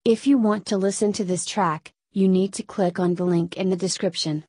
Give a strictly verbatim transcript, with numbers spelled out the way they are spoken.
If you want to listen to this track, you need to click on the link in the description.